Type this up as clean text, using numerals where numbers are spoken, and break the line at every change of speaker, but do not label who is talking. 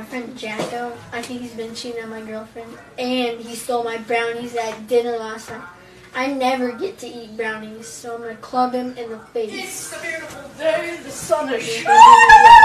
friend Jacko. I think he's been cheating on my girlfriend. And he stole my brownies at dinner last night. I never get to eat brownies, so I'm going to club him in the face.
It's a beautiful day, the sun is shining.